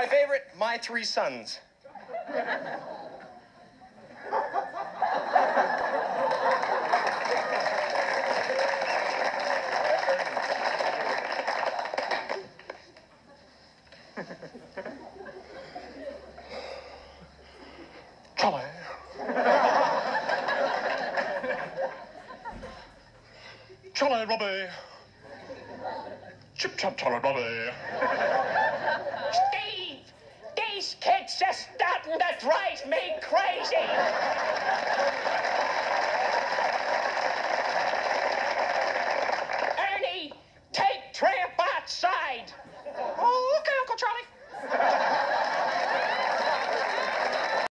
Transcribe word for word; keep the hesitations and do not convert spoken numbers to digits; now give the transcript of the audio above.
favorite? My Three Sons. Charlie. Charlie, Robbie. Chip chop, Charlie, Robbie. Steve, these kids are starting to drive me crazy.